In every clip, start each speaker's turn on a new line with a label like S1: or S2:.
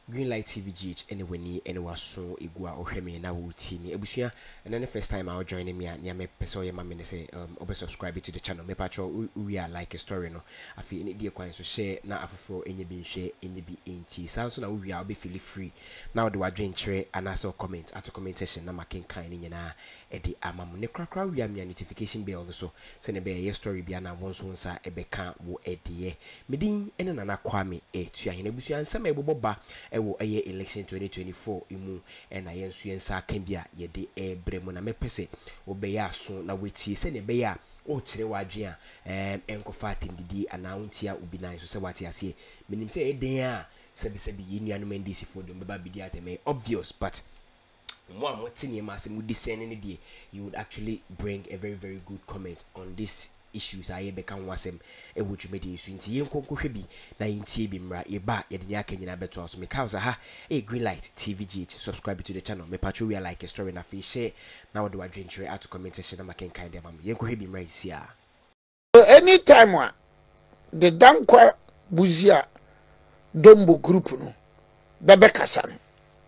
S1: Greenlight TVGH anywhere ni anywhere so igua ohweme na wo tini ebusua and then the first time I join me near me person ye ma me say subscribe to the channel me patcho we are like a story no afi ni die kwan so share na afofo enye bi share enye bi enti so na we are be feel free now the wadwen chere and also comment at comment section na making kind ni nyina e de amam ne krakra we am notification bell so se ne be ye story bia na won so nsa e be ka wo e de medin ene na kwame e tuahene ebusua nsema eboboba ewo eye election 2024 imu ena yensu yensa kan bia ye de ebremu na mepese obeya so na wetie se ne beya o kire wadwe a enkofa atendidi announce ya obi nan so se wate ase minim se eden a sebi ye nuanu mendisi for dem beba bidi ateme obvious but more motini masse mu discerning the you would actually bring a very good comment on this issues aye bekan wasem e wodwumedi so nti yenkonkohwe bi na yentie bi mra ye ba ye de nyaka nyina beto aso me cause ha Greenlight TVGH subscribe to the channel me patcho we like a story na fi share na wo de wadwentre at comment section na maken kind dem am yenkohwe bi mra isia
S2: anytime wa the dankwa buzia dombo group no bebe kasa no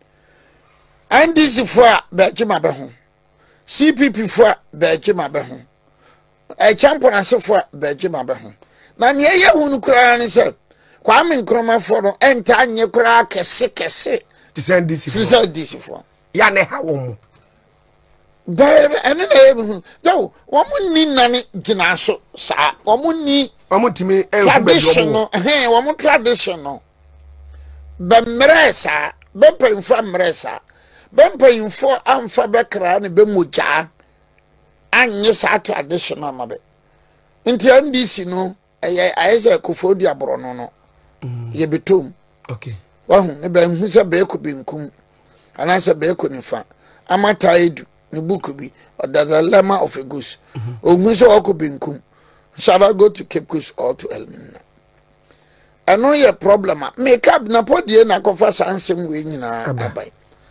S2: NDC for be jima be ho CPP for be jima be ho a champion asefo bejima be ho na ne ye hunu kura ne se Kwame Nkrumah for no enta anye kura kese
S3: ti send this
S2: for
S3: ya ne ha wo mu
S2: be ene na ye hunu so wo mu ni nane gina so sa wo mu ni
S3: omo timi
S2: traditional wo mu traditional be mresa be pemfa mresa be pemfo amfa be kra ne be moja anye sa traditional mabe nti NDC no ayese kofodi abrono no ye betom
S3: okay
S2: wahu ne be hu se be ko benkum ana se be ko nifa amata edu ne book bi odada lema of a goose ogun se o ko benkum shall I go to Cape Coast or to Elmina I know your problem make up na podie na kofa sansem we nyina abai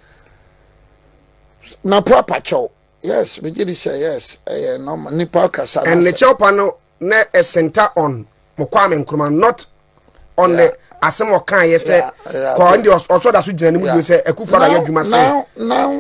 S2: na proper chow. Yes, we did say yes. No, Nipa Kasa.
S3: And the chopano ne a center on Kwame Nkrumah, not on the Asemo Kan. Yes, Kwandi also that's what you say. Ekufara Yajuma say.
S2: Now,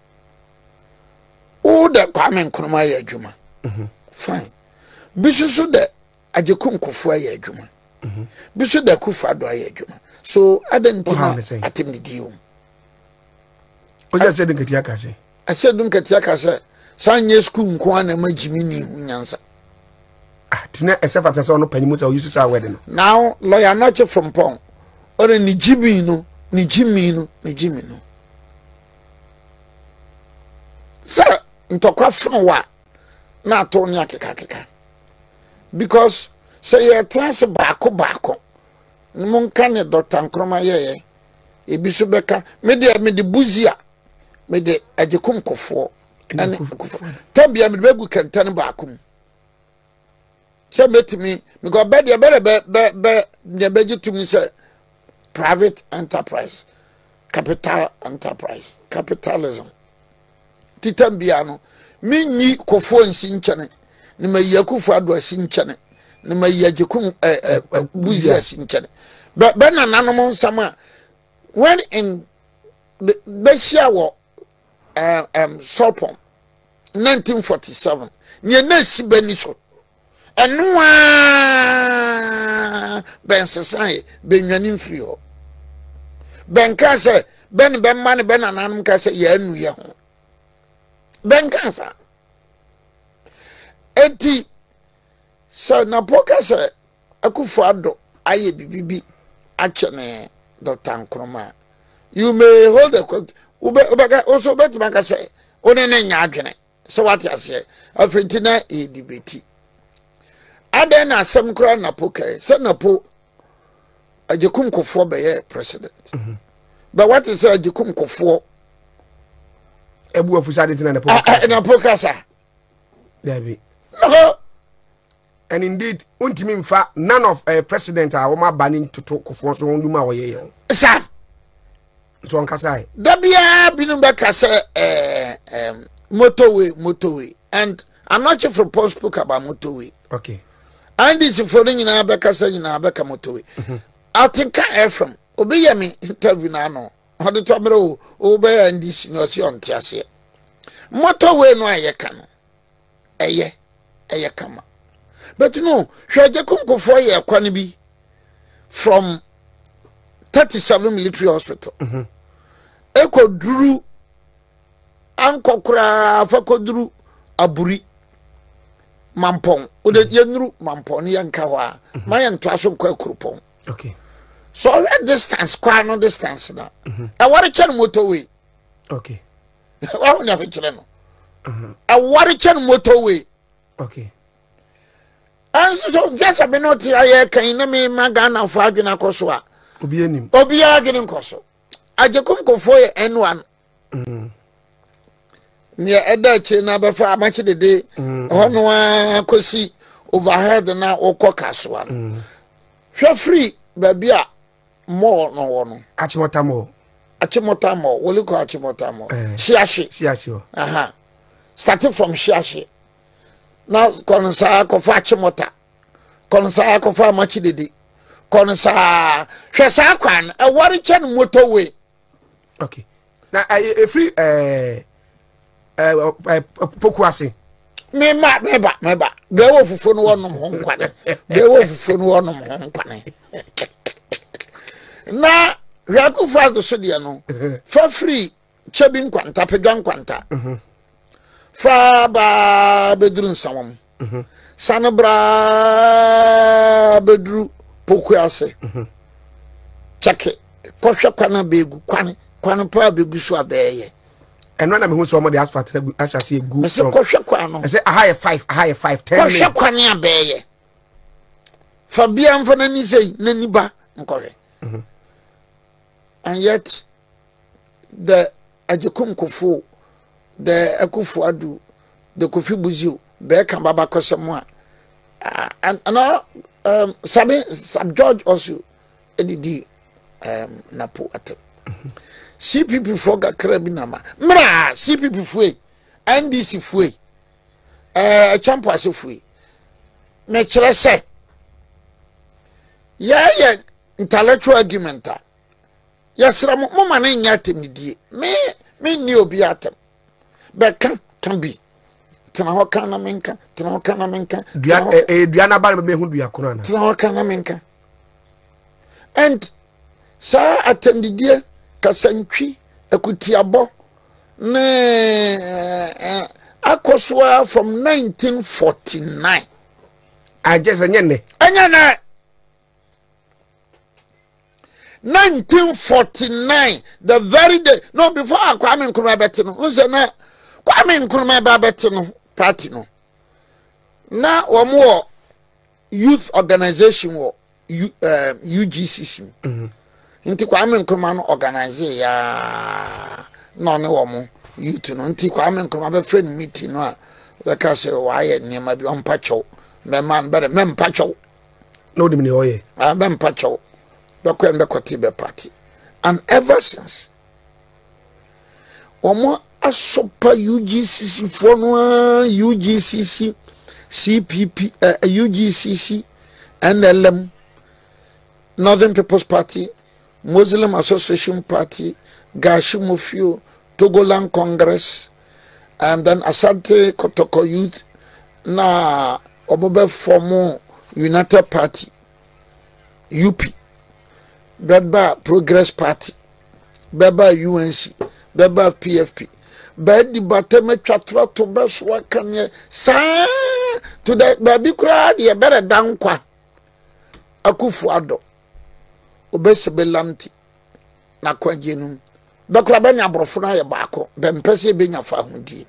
S2: oh, the Kwame Nkrumah Yajuma. Fine. Bisu so the Ajekum Kufwa Yajuma. Bisu the Kufado Yajuma. So I didn't attend the deal.
S3: What you said in Ketiaka say?
S2: I said don't get yakasa sanye school nko na majimi ni hunyansa
S3: tina except at so no panimu say use say wedding
S2: now lawyer not from pong or ni jimi no sir ntokwa fun wa na to nya keka because say you trans baako mon kan Dr. Nkrumah ye ebi so beka me de buzia me de Ajekum Kofo and Tabia me begu kentan baakum say metimi me go be de beji to me say private enterprise capitalism titambia no me nyi Kofo nsi nchane ni mayi Akufo Addo asi nchane ni mayi Ajekum buzia asi nchane be na nanom nsama when in the Beshia war Sopom 1947 nye na sibani so enwa ben sesai ben nwani mfiri ho ben ka se ben ma ne ben ananum ka se ya anu ye ho ben ka sa eti so na poka se Akufo Addo aye bibibi achene Dr. Nkrumah you may hold a also bet maka say onene nya adwene so what you say afentina e debate aden na asem kra na poka say na po Ajekum Kofo be president but what is Ajekum Kofo
S3: ebu ofisa de tina na
S2: poka sa
S3: David
S2: no
S3: and indeed untimi mfa none of president a wo ma bani toto Kofo so nduma wo ye
S2: sir
S3: so on kasai
S2: dabia binu be kase motorway and I'm not sure for post book about motorway
S3: okay
S2: and this for nyina be kase nyina be ka motorway I think from obi ya me interview na no hode to bere o be ya ndisi no si on tiase motorway no ayeka no eye kama but no hweje konkofo ye kwa ne bi from 37 military hospital eko duru ankokura fakoduru aburi mampon o de yenuru mampon ne yanka ho a mayen to aso kwa kurupon
S3: okay
S2: so at distance kwa no distance na a wari chen motorway
S3: okay
S2: wa ho na picture no a wari chen motorway
S3: okay
S2: and so just be not aye kan na me magana fo adwena koso a
S3: obi anim
S2: obi agene koso ajekom kofo ye N1 ne eda che na be fa amachi dede hono akosi overhead na okoka so an hwe free babia more no wono
S3: achimota mo
S2: woli ko achimota mo shiashi aha starting from shiashi now konsa ko fa achimota konsa ko fa amachi dede konsa hwe sa kwan e wari chen motorway
S3: okay na free pokuase
S2: meba gawo fufu no wonom ho nkwane gawo fufu no wonom ho nkwane na yaku fazo so dia no fa free chebi nkwanta pega nkwanta fa ba bedru nsawom sanabra bedru pokuase cheke kohwe kwana begu kwana pa begu so abeye
S3: eno na me hu so mo de asphalt na achase egu
S2: from kohwe kwano
S3: say a high 5 10
S2: kohwe kwane abeye fa bia mfana ni sei na niba nkohwe and yet the ajekum kofu the akufu adu the kofi buzio be kan baba kosemo and sub George also edidi napo atem CPP foga krabinama mra CPP fue NDC fue champo ase fue me kire se ya intellectual argument yasra mo ma na nya temidie me ni obi atem be kan bi tena ho kan na menka
S3: dua na ba me hu dua kono na
S2: tena ho kan na menka and sa atendidie kasantwi akutiabo ne akoswa from 1949
S3: I just anyane
S2: 1949 the very day no before Kwame Nkrumah beti no unse na Kwame Nkrumah ba beti no party no na omo youth organization wo UGCC nti Kwame Nkrumah no organize ya no ne omo youth no nti Kwame Nkrumah be friend meeting no a we ka say why niam bi on pacho me man better mem pacho
S3: no dem ni oye
S2: mem pacho the Kotibe party. And ever since omo asopa UGCC fonwa UGCC CPP UGCC NLM Northern People's Party Muslim Association Party Gashimofio Togoland Congress and then Asante Kotoko Youth na obobe formo United Party UP Beba Progress Party, Beba UNC, Beba PFP. Bed the bottom chatra to best what can ye say to that baby crowd ye better down qua Akufu Ado Obese Belamti Nakwa Genum Bakrabanya Brofuna ya bako Bempese Benya Fahundi.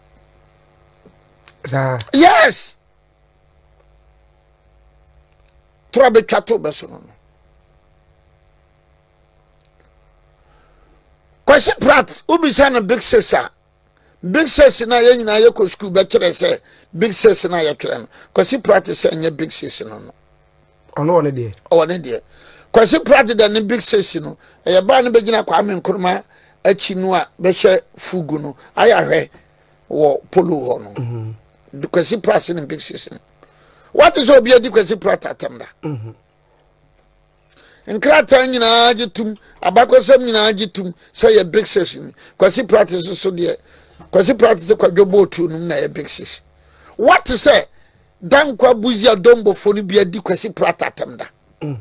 S2: Yes Trabe chato besono. Kwasi Pratt ubisa na big sesa na ye nyina ye ko school be kire se big sesa na ye kire no Kwasi Pratt se anya big sesa no
S3: ono ne de
S2: Kwasi Pratt da ne big sesa no ye ba ne begina Kwame Nkrumah achi no a be hwe fugu no aya hwe wo polo ho no Kwasi Pratt ne big sesa what is obi adi Kwasi Pratt atemda nkrata nyina gitum abakosam nyina gitum say a big session kwasi practice so de kwasi practice kwadwobo otu num na big session what to say dankwa buzia dombo foni bia di kwasi pratatam da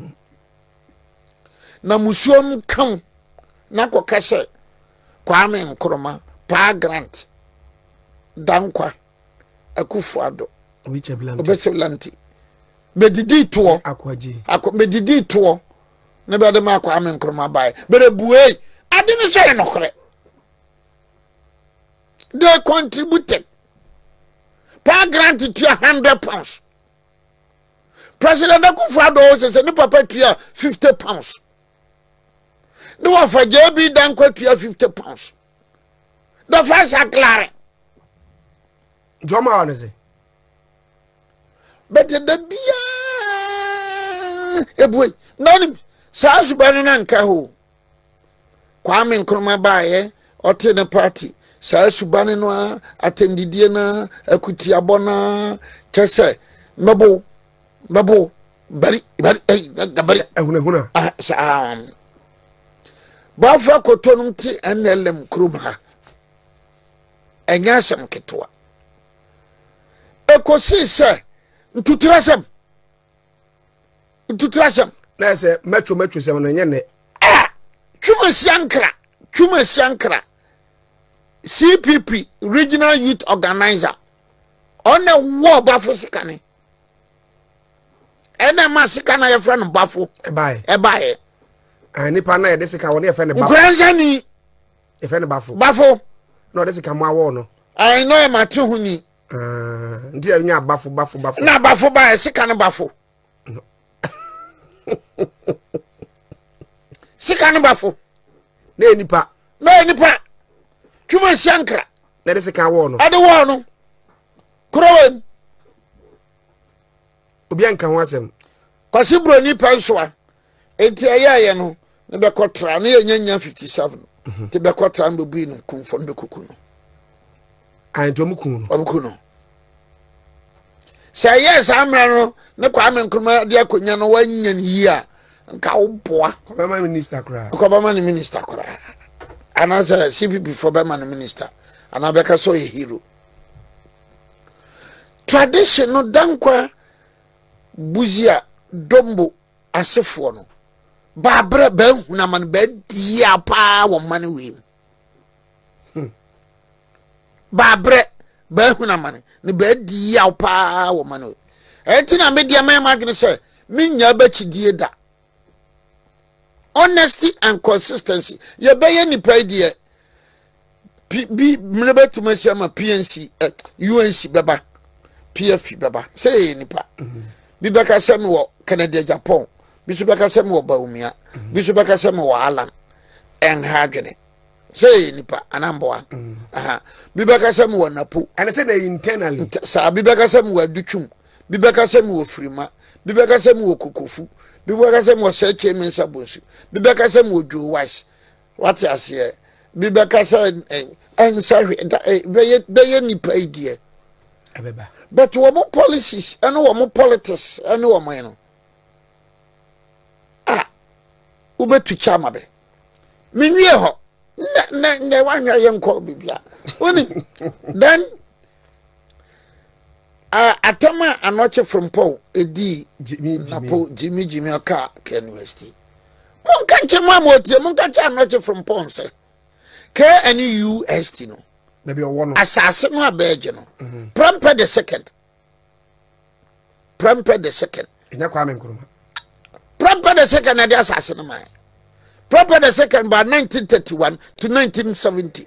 S2: na musuom kan na kokase Kwame Nkrumah pa grant dankwa Akufo-Addo Obeseblante bedidi to bedidi to na be de ma Kwame Nkrumah bai bere buei ade no say no kore they contributed pa grant to £100 President Akufo-Addo says ne papa to £50 no one for JB dankwa to £50 the first are clear
S3: Joma honestly.
S2: But the bia boy no sa subanu na nka ho Kwame Nkrumah bae ote na party sa subanu no atendidie na akuti abona chese mebo bari
S3: ehuna
S2: sa bafa kotonum ti NLM Nkrumah enyasem ketwa ekosi se ntutrasem
S3: na se metro sem no nyene
S2: Chuma Siankra CPP Regional Youth Organizer on a war bafo sikane ena masikana ya friend bafo ebae
S3: nipa na de sika woni e fe ne bafo
S2: Nkuranzani
S3: e fe ne bafo no de sika mo awo no
S2: I know ma te huni
S3: ndi ya nya bafo
S2: na bafo ba sika ne bafo sika ne bafo
S3: na nipa
S2: Chuma Siankra
S3: na de sika wo no
S2: ade wo no krowen
S3: obi anka ho asem
S2: kwasi broni pansoa enti ayaye no ne be kotra na yenya 57 te be kotra mbebu no kumfo no be kuku no
S3: anto muku no
S2: say yes amra no ne Kwame Nkrumah de akonya no wanya ni yi a nka wo boa
S3: ko be minister kra
S2: anasa CPP for be man minister anabeka so a hero tradition no dankwa buzia dombo asefo no ba bra ba huna man ba dia pa wo man wi ba bra ba huna man ne ba dia pa wo man wi enti na me dia ma gine se minya ba chidie da honesty and consistency ye be ye nipa die bi mlebe tumasi ma PNC UNC beba PFP beba say nipa bi beka sem wo Canada Japan bi so beka sem wo Baumia bi so beka sem wo Alan en hagene say nipa anamboa bi beka sem wo Napo
S3: and say they internally
S2: sa bi beka sem wo Adutwum bi beka sem wo Frima bi beka sem wo Kokofu bi beka sem wo Seche Mensa Bonsu bi beka sem wo Joe Wise what you say bi beka sem en sorry be ye nipa idea
S3: abeba
S2: but wo mo policies and wo mo politics and wo mo no ubetu chama be minwie ho na wanwa ye nko bibia oni then atama anoche from Paul edi Jimmy Oka Ken University mon kanche mamotie mon kanche anoche from Paul say KNUST no
S3: maybe one
S2: asase no abeje no Prempeh the second
S3: enya Kwame Nkrumah
S2: Prempeh the second na the asase no mai Prempeh the second by 1931 to 1970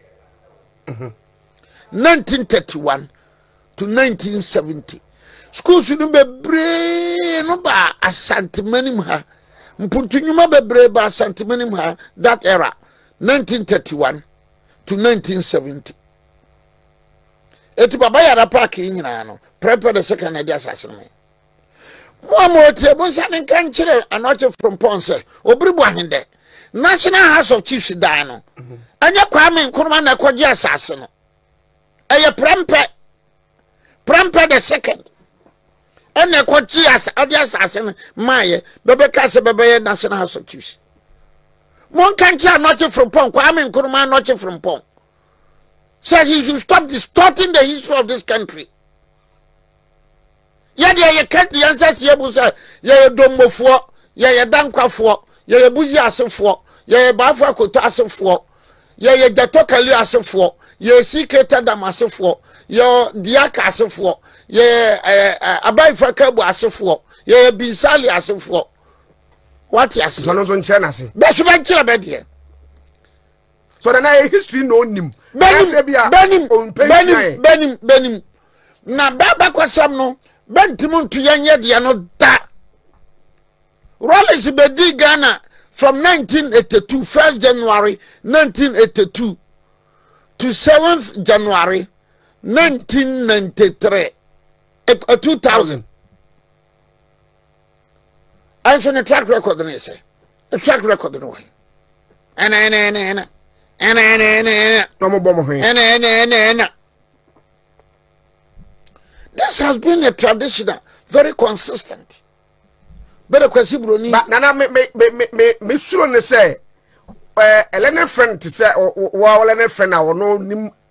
S2: 1931 to 1970 schools no bebre no ba asantimanim ha mpuntunyuma bebre ba asantimanim ha that era 1931 to 1970 eti baba yara park nyina no Prempeh the second na dia asase no mo tie bon sanin kan kire anoche from Ponce obribu ahende National House of Chiefs dan no anya Kwame Nkrumah na kwaje asase no eye Prempeh the second ene kwachi as ade asase no maye bebe ka se bebe national house of chiefs mon kancha not from pon Kwame Nkrumah not from pon said he should stop distorting the history of this country. Yet you can't the answers yebusa ye dombofo ye dankwafo ye buzi asefo ye bafo akoto asefo ye jatokali asefo ye siketa damasefo ye diaka asefo ye abaifa kabu asefo ye binsali asefo what you say
S3: no so nche se
S2: be so be kira be de
S3: so na history no nim
S2: benim na baba kwasam no bentimu to yanye de no da Rollins be di Ghana from 1982 1st January 1982 to 7th January 1993 2000 I show the track record no say the track record no
S3: no mo bomo hin
S2: this has been a traditional very consistent better question broni
S3: but nana me suro ne say Elene friend to say wa Elene friend na no nim